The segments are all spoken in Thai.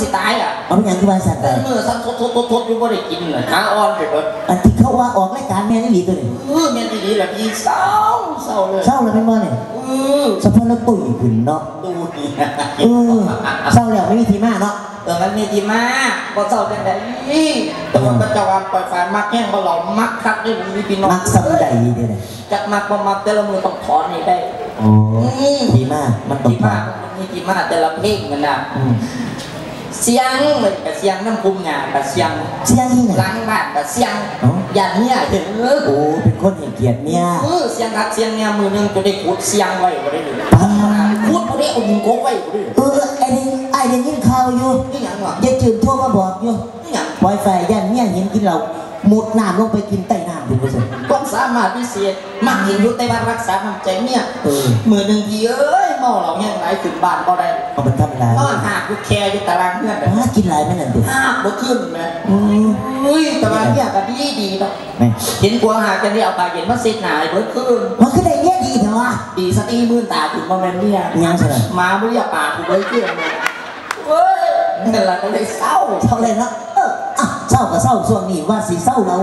สิตายอ่ะเอาอย่างที่ว่าสัตว์เมื่อสัตว์ทดอยู่บ่ได้กินเลยขาอ่อนไปหมดอันที่เขาว่าออกรายการแม่นี่หลีตัวนี้แม่นี่หลีแบบพี่เศร้าเลยเศร้าเลยเป็นบ่เนี่ยสะพานแล้วตุ่ยขึ้นเนาะดูดิเศร้าแล้วไม่มีทีมาเนาะมันมีทีมาบ่เศร้าจังได๋แต่ว่าพระเจ้าว่าปล่อยไฟมักแห้งบ่หลอมมักคักด้วยมีพี่น้องมักซ้ำใดเด้อจักมักบ่มักแต่ละมือต้องถอนให้ได้อ๋อทีมามันต้องถอนมีทีมาแต่ละเพลงกันน่ะเสียงเหมือนกับเสียงน้ำพุ่มหญ้ากับเสียงที่ไหนล้างบ้านกับเสียงอย่างเนี้ยเห็นโอ้เป็นคนเห็นเกียรติเนี่ยเสียงรักเสียงเนี่ยมือนึงจะได้ขุดเสียงไว้ก็ได้เลยขุดก็ได้เอาดินโกไว้ก็ได้ไอ้เด็กยินข่าวอยู่นี่อย่างวะยายจืดโทรมาบอกอยู่นี่อย่างปล่อยไฟยันเนี่ยเห็นกินเรามุดน้ำลงไปกินใต้น้ำดูสิความสามารถพิเศษมักเห็นอยู่แต่ว่ารักษาน้ำใจเนี่ยมือหนึ่งทีเอ้ยเมาเราแห้งไหลขึ้นบ้านก็ได้เอาเป็นทำไรก็หากกูแคร์อยู่ตารางเพื่อนกินไรไม่นั่นดิหากบ่ขึ้นไหมแต่ว่าเนี่ยก็ดีเนาะเห็นกลัวหากจะได้เอาปลาเย็นมาเสกหนาเบิดขึ้นมันคือได้เนี่ยดีเถอะวะดีสตีมื่นตาถึงมาแม่เนี่ยยังใช่ไหมมาไม่เรียกปลาถูกไว้เกี่ยงเลยเว้ยนั่นแหละก็เลยเศร้าเลยเนาะเศร้ากับเศร้าช่วงนี้ว่าสีเศร้าแล้ว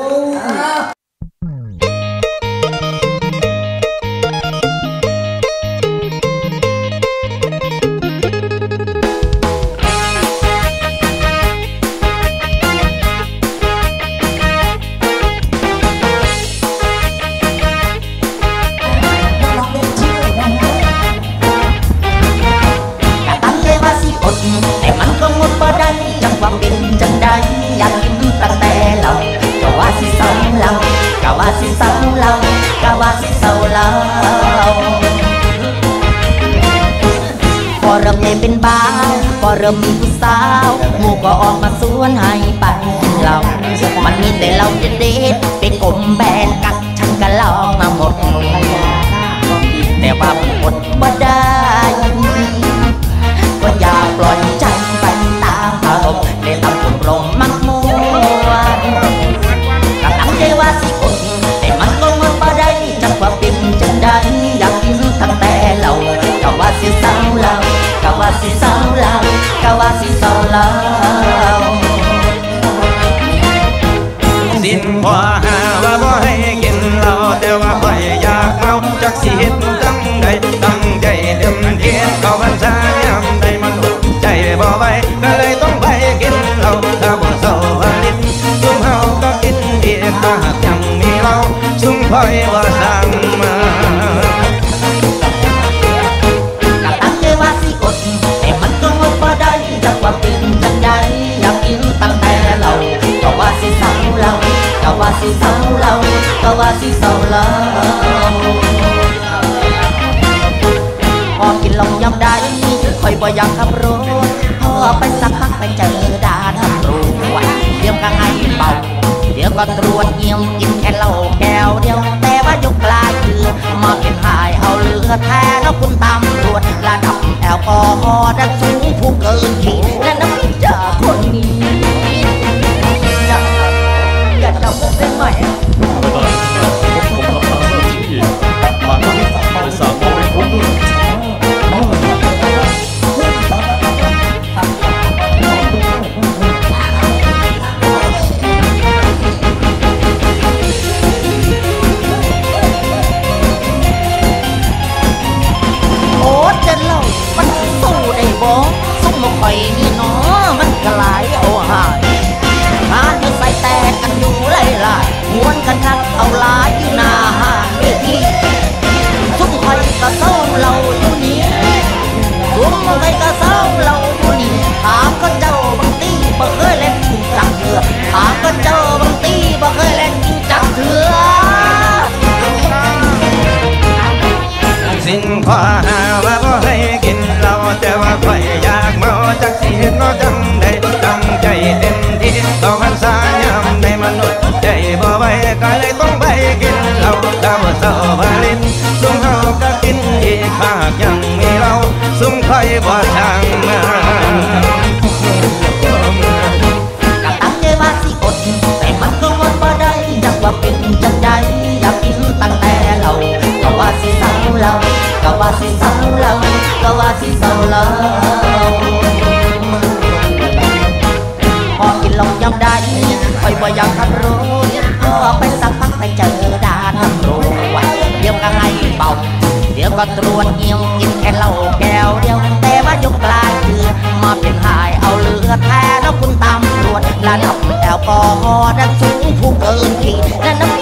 แต่มันก็งดบ่ได้จังหวะเป็นจังใดอยากกินตั้งแต่เราก็ว่าสิเศร้าเราก็ว่าสิเศร้าเราก็ว่าสิเศร้าเราพอเริ่มใหญ่เป็นบ้าวพอเริ่มมีผู้สาวหมู่ก็ออกมาสวนให้ไปเรามันมีแต่เราเด็ดๆเป็นกลมแบนกักฉันก็ลองมาหมดแต่ว่ามันอดบ่ได้ก็อย่าปล่อยใจไปตามอารมณ์ในตำบลรมมักมัวกำลังใจว่าสิอดแต่มันก็งดบ่ได้จังว่าเป็นจังใดอยากกินตั้งแต่เราก็ว่าสิเศร้าเราก็ว่าสิเศร้าเราก็ว่าสิเศร้าเราสิ้นพอหาว่าบ่ให้กินเหล้าแต่ว่าข่อยอยากเมาจักสิเฮ็ดจังใดตั้งใจเต็มที่เข้าพรรษายามใดมันอดใจบ่ไหวก็เลยต้องไปกินเหล้าถ้าบ่เศร้าลิ้นซุ่มเฮาก็กินอีกถ้าหากยังมีเหล้าซุ่มข่อยว่าสั่งมาตั้งใจว่าสิอดแต่มันก็งดบ่ได้จักว่าเป็นจังใดอยากกินตั้งแต่เราก็ว่าสิเศร้าเราก็ว่าสิเศร้าเราก็ว่าสิเศร้าเราพอกินลงยำได้ค่อยบ่อยากขับรถพอไปสักพักไปเจอด่านตำรวจเดี๋ยวก็ให้เป่าเดี๋ยวก็ตรวจเยี่ยมกินแค่เหล้าแก้วเดียวแต่ว่ายกปลายคือมาเป็นหายเอาเลือดแทนแล้วคุณตำรวจระดับแอลกอฮอล์ดันสูงผู้เกินขีดและน้ำจ่าคนนี้อยากจะพบได้ไหมข่อยนี่เนาะมันก็หลายเอาหายงานอยู่ใส่แตกกันอยู่หลายๆม้วนกันทักเอาหลายอยู่หน้าห้างเวทีซุ่มข่อยก็เศร้าเราอยู่นี่ซุ่มข่อยก็เศร้าเราอยู่นี่ถามก็เจ้าบางตีบ่เคยเล่นกินจักเถื่อถามก็เจ้าบางตีบ่เคยเล่นกินจักเถื่อสิ้นพอหาว่าบ่ให้กินเหล้าแต่ว่าข่อยอยากเมาจักสิเฮ็ดเนาะจังใดตั้งใจเต็มที่ต่อพรรษายามใดมนุษย์ใจบ่ไหวก็เลยต้องไปกินเหล้าถ้าบ่เศร้าบ่ลิ้นซุ่มเฮาก็กินอีกหากยังมีเราซุ่มข่อยบ่ทางมาก็ตั้งใจว่าสิอดแต่มันก็งดบ่ได้จักว่าเป็นจังใดอยากกินตั้งแต่เราก็ว่าสิเศร้าเราก็ว่าสิเศร้าเราก็ว่าสิเศร้าเราก็ดังสูงผู้เกินขีดและน้ำ